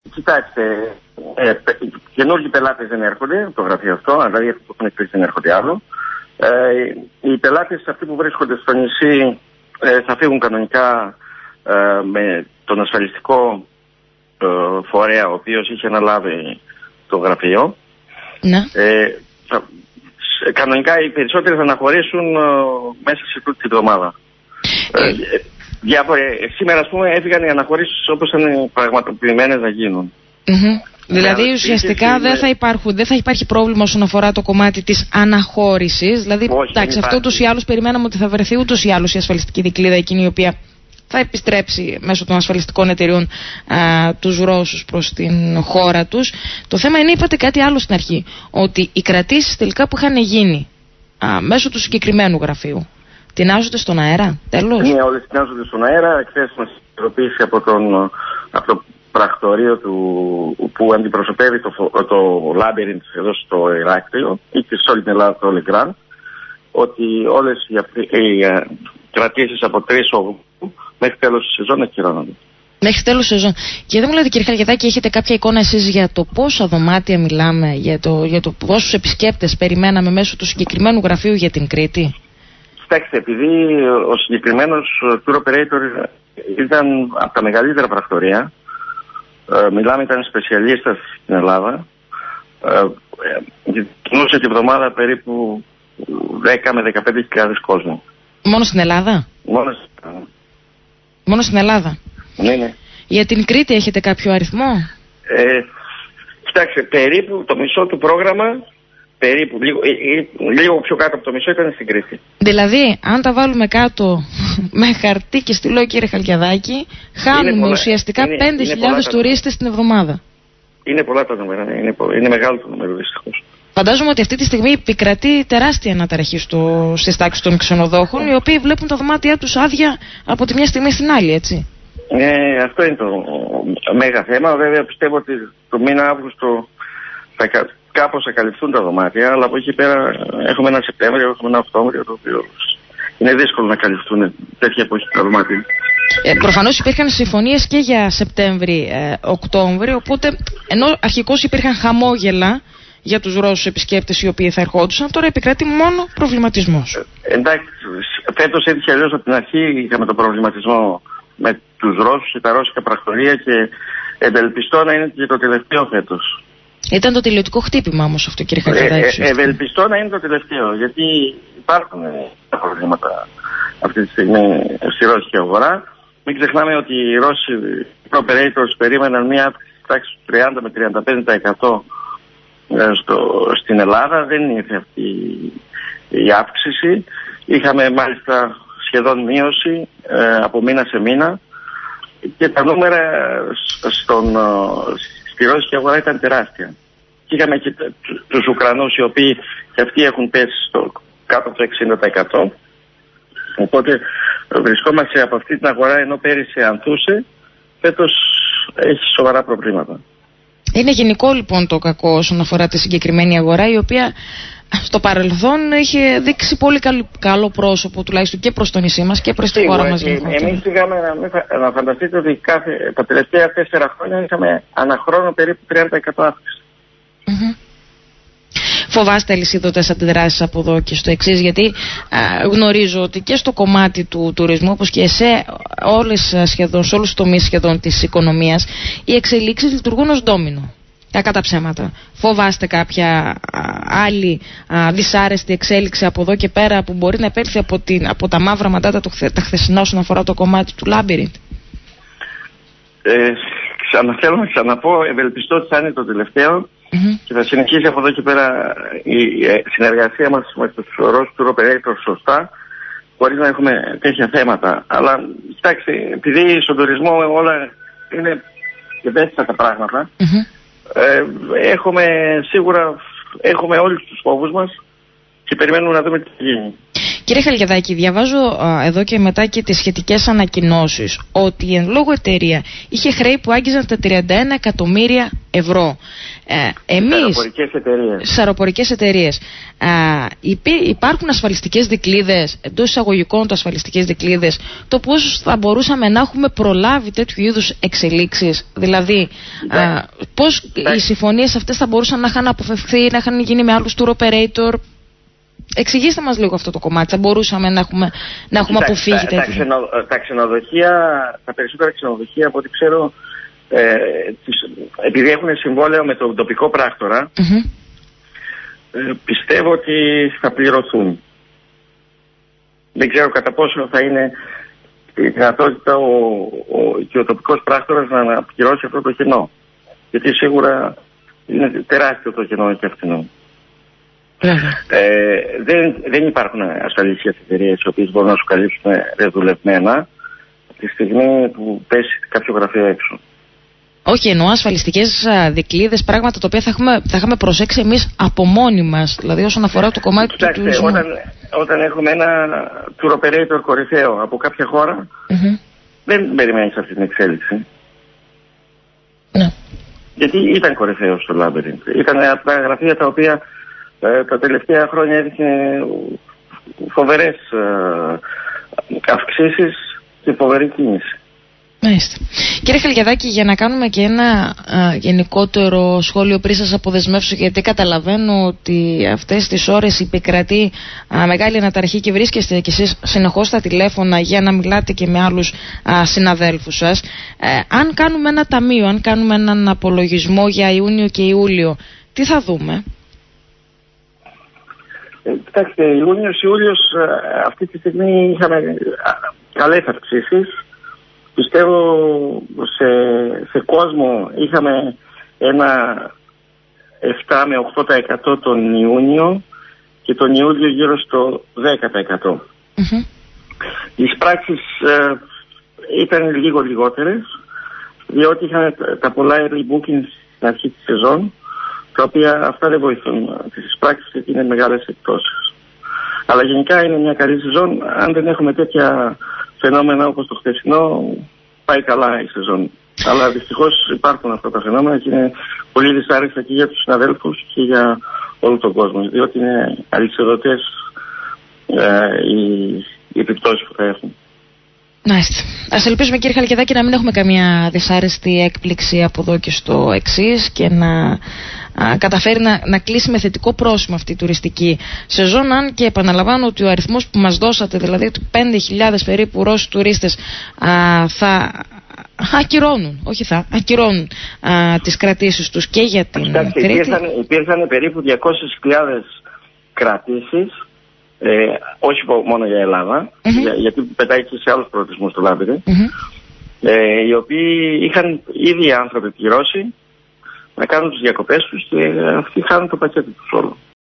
Κοιτάξτε, καινούργιοι πελάτες δεν έρχονται το γραφείο αυτό, δηλαδή αυτοί που έχουν εκπλήσει δεν έρχονται άλλο. Οι πελάτες αυτοί που βρίσκονται στο νησί θα φύγουν κανονικά με τον ασφαλιστικό φορέα ο οποίος είχε αναλάβει το γραφείο. Ναι. Κανονικά οι περισσότεροι θα αναχωρήσουν μέσα σε τούτη τη βδομάδα. Σήμερα, ας πούμε, έφυγαν οι αναχωρήσεις όπως είναι πραγματοποιημένες να γίνουν. Δηλαδή ουσιαστικά δεν θα υπάρχει πρόβλημα όσον αφορά το κομμάτι της αναχώρησης. Δηλαδή, εντάξει, αυτό ούτως ή άλλως περιμέναμε ότι θα βρεθεί ούτως ή άλλως η ασφαλιστική δικλείδα εκείνη η οποία θα επιστρέψει μέσω των ασφαλιστικών εταιριών τους Ρώσους προς την χώρα τους. Το θέμα είναι, είπατε κάτι άλλο στην αρχή, ότι οι κρατήσεις τελικά που είχαν γίνει μέσω του συγκεκριμένου γραφείου τεινάζονται στον αέρα, τέλος. Ναι, όλες τεινάζονται στον αέρα. Εχθές μας ειδοποίηση από το πρακτορείο που αντιπροσωπεύει το Labyrinth εδώ στο Ηράκλειο ή και σε όλη την Ελλάδα το Legrand, ότι όλες οι κρατήσεις από 3 μέχρι τέλος της σεζόν ακυρώνονται. Μέχρι τέλος της σεζόν. Και δεν μου λέτε, κύριε Χαλκιδάκη, έχετε κάποια εικόνα εσείς για το πόσα δωμάτια μιλάμε, για το πόσους επισκέπτες περιμέναμε μέσω του συγκεκριμένου γραφείου για την Κρήτη? Κοιτάξτε, επειδή ο συγκεκριμένος tour operator ήταν από τα μεγαλύτερα πρακτορεία, μιλάμε, ήταν σπεσιαλίστας στην Ελλάδα, κινούσε τη βδομάδα περίπου 10 με 15.000 κόσμο. Μόνο στην Ελλάδα? Μόνο στην Ελλάδα. Ναι. Για την Κρήτη έχετε κάποιο αριθμό? Κοιτάξτε, περίπου το μισό του πρόγραμμα, λίγο πιο κάτω από το μισό ήταν στην Κρήτη. Δηλαδή, αν τα βάλουμε κάτω με χαρτί και στυλό, κύριε Χαλκιδάκη, χάνουμε ουσιαστικά 5.000 τουρίστες την εβδομάδα. Είναι πολλά τα νούμερα, είναι μεγάλο το νούμερο δυστυχώς. Φαντάζομαι ότι αυτή τη στιγμή επικρατεί τεράστια αναταραχή στις τάξεις των ξενοδόχων, οι οποίοι βλέπουν τα δωμάτια τους άδεια από τη μια στιγμή στην άλλη, έτσι. Αυτό είναι το μέγα θέμα. Βέβαια, πιστεύω ότι το μήνα Αύγουστο κάπως θα καλυφθούν τα δωμάτια, αλλά από εκεί πέρα έχουμε ένα Σεπτέμβριο, έχουμε ένα Οκτώβριο, το οποίο είναι δύσκολο να καλυφθούν τέτοια εποχή τα δωμάτια. Προφανώς υπήρχαν συμφωνίες και για Σεπτέμβρη-Οκτώβριο, οπότε ενώ αρχικώς υπήρχαν χαμόγελα για τους Ρώσους επισκέπτες οι οποίοι θα ερχόντουσαν, τώρα επικρατεί μόνο προβληματισμός. Εντάξει, φέτος έτυχε αλλιώς από την αρχή, είχαμε τον προβληματισμό με τους Ρώσους και τα ρώσικα πρακτορεία και ευελπιστώ να είναι και το τελευταίο φέτος. Ήταν το τελειωτικό χτύπημα όμως αυτό, κύριε Χαλκιδάκη? Ευελπιστώ να είναι το τελευταίο, γιατί υπάρχουν τα προβλήματα αυτή τη στιγμή στη ρώσικη αγορά. Μην ξεχνάμε ότι οι Ρώσοι operators περίμεναν μια αύξηση του 30 με 35% στην Ελλάδα. Δεν ήρθε αυτή η αύξηση. Είχαμε μάλιστα σχεδόν μείωση από μήνα σε μήνα και τα νούμερα στη ρώσικη αγορά ήταν τεράστια. Και είχαμε και τους Ουκρανούς οι οποίοι και αυτοί έχουν πέσει κάτω από το 60%. Οπότε βρισκόμαστε από αυτή την αγορά, ενώ πέρυσι ανθούσε, φέτος έχει σοβαρά προβλήματα. Είναι γενικό λοιπόν το κακό όσον αφορά τη συγκεκριμένη αγορά, η οποία στο παρελθόν είχε δείξει πολύ καλό πρόσωπο, τουλάχιστον και προς το νησί μας και προς τη χώρα μας. Εμείς πήγαμε να φανταστείτε ότι τα τελευταία 4 χρόνια είχαμε αναχρόνο περίπου 30% αύξηση. Φοβάστε αλυσίδωτες αντιδράσεις από εδώ και στο εξής, γιατί γνωρίζω ότι και στο κομμάτι του τουρισμού, όπως και σε όλους τους τομείς σχεδόν της οικονομίας, οι εξελίξεις λειτουργούν ως ντόμινο. Κακά τα ψέματα. Φοβάστε κάποια άλλη δυσάρεστη εξέλιξη από εδώ και πέρα που μπορεί να επέλθει από τα μαύρα μαντάτα τα χθεσινά όσον αφορά το κομμάτι του Labyrinth? Θέλω να ξαναπώ, ευελπιστώ ότι θα είναι το τελευταίο και θα συνεχίσει από εδώ και πέρα η συνεργασία μας με τους Ρώσους tour operators σωστά, χωρίς να έχουμε τέτοια θέματα. Αλλά κοιτάξτε, επειδή στον τουρισμό όλα είναι ευαίσθητα τα πράγματα, έχουμε όλους τους φόβους μας και περιμένουμε να δούμε τι θα γίνει. Κύριε Χαλκιδάκη, διαβάζω εδώ και μετά και τις σχετικές ανακοινώσεις ότι η εν λόγω εταιρεία είχε χρέη που άγγιζαν τα 31 εκατομμύρια ευρώ. Εμείς, στις αεροπορικές εταιρείες, υπάρχουν ασφαλιστικές δικλείδες, εντός εισαγωγικών το ασφαλιστικές δικλείδες, το πώς θα μπορούσαμε να έχουμε προλάβει τέτοιου είδους εξελίξεις, δηλαδή πώς οι συμφωνίες αυτές θα μπορούσαν να είχαν αποφευχθεί, να είχαν γίνει με άλλους tour operator. Εξηγήστε μας λίγο αυτό το κομμάτι. Θα μπορούσαμε να έχουμε αποφύγει τέτοια. Τα ξενοδοχεία, τα περισσότερα ξενοδοχεία από ό,τι ξέρω, επειδή έχουν συμβόλαιο με τον τοπικό πράκτορα, πιστεύω ότι θα πληρωθούν. Δεν ξέρω κατά πόσο θα είναι η δυνατότητα και ο τοπικός πράκτορας να αναπληρώσει αυτό το κενό. Γιατί σίγουρα είναι τεράστιο το κενό και αυτινό. Δεν υπάρχουν ασφαλιστικές εταιρείες οι οποίες μπορούν να σου καλύψουν ρεδουλευμένα τη στιγμή που πέσει κάποιο γραφείο έξω. Όχι, εννοώ ασφαλιστικές δικλείδες, πράγματα τα οποία θα είχαμε προσέξει εμείς από μόνοι μας, δηλαδή όσον αφορά το κομμάτι του τουρισμού. Όταν έχουμε ένα tour operator κορυφαίο από κάποια χώρα, δεν περιμένεις αυτή την εξέλιξη. Ναι. Γιατί ήταν κορυφαίο στο Labyrinth. Ήταν από τα γραφεία τα οποία τα τελευταία χρόνια έδειχνε φοβερές αυξήσεις και φοβερή κίνηση. Μάλιστα. Κύριε Χαλκιδάκη, για να κάνουμε και ένα γενικότερο σχόλιο πριν σας αποδεσμεύσω, γιατί καταλαβαίνω ότι αυτές τις ώρες επικρατεί μεγάλη αναταραχή και βρίσκεστε κι εσείς συνεχώς στα τηλέφωνα για να μιλάτε και με άλλους συναδέλφους σας. Αν κάνουμε ένα ταμείο, αν κάνουμε έναν απολογισμό για Ιούνιο και Ιούλιο, τι θα δούμε? Κοιτάξτε, Ιούνιος, αυτή τη στιγμή είχαμε καλές αυξήσεις. Πιστεύω σε κόσμο είχαμε ένα 7 με 8% τον Ιούνιο και τον Ιούλιο γύρω στο 10%. Οι πράξεις ήταν λίγο λιγότερες, διότι είχαν τα πολλά early bookings στην αρχή της σεζόν, τα οποία αυτά δεν βοηθούν τις πράξεις γιατί είναι μεγάλες εκτόσεις. Αλλά γενικά είναι μια καλή σεζόν. Αν δεν έχουμε τέτοια φαινόμενα όπως το χθεσινό, πάει καλά η σεζόν. Αλλά δυστυχώς υπάρχουν αυτά τα φαινόμενα και είναι πολύ δυσάρεστα και για τους συναδέλφους και για όλο τον κόσμο, διότι είναι αλυσιδωτές οι επιπτώσεις που θα έχουν. Μάλιστα. Ας ελπίσουμε, κύριε Χαλκιδάκη, να μην έχουμε καμία δυσάρεστη έκπληξη από εδώ και στο εξής και να καταφέρει να κλείσει με θετικό πρόσημο αυτή η τουριστική σεζόν, αν και επαναλαμβάνω ότι ο αριθμός που μας δώσατε, δηλαδή 5.000 περίπου Ρώσοι τουρίστες, θα ακυρώνουν τις κρατήσεις τους και για την Κρήτη. Υπήρχαν περίπου 200.000 κρατήσεις, όχι μόνο για Ελλάδα, γιατί πετάει και σε άλλους προορισμούς του Labyrinth, οι οποίοι είχαν ήδη οι άνθρωποι πληρώσει να κάνουν τις διακοπές τους και αυτοί χάνουν το πακέτο τους όλο.